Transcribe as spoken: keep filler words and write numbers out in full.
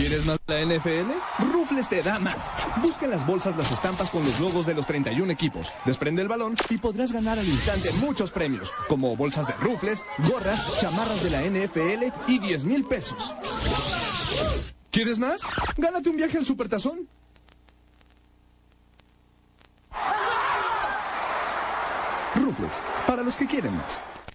¿Quieres más de la N F L? Rufles te da más. Busca en las bolsas las estampas con los logos de los treinta y un equipos. Desprende el balón y podrás ganar al instante muchos premios, como bolsas de Rufles, gorras, chamarras de la N F L y diez mil pesos. ¿Quieres más? Gánate un viaje al Supertazón. Rufles, para los que quieren más.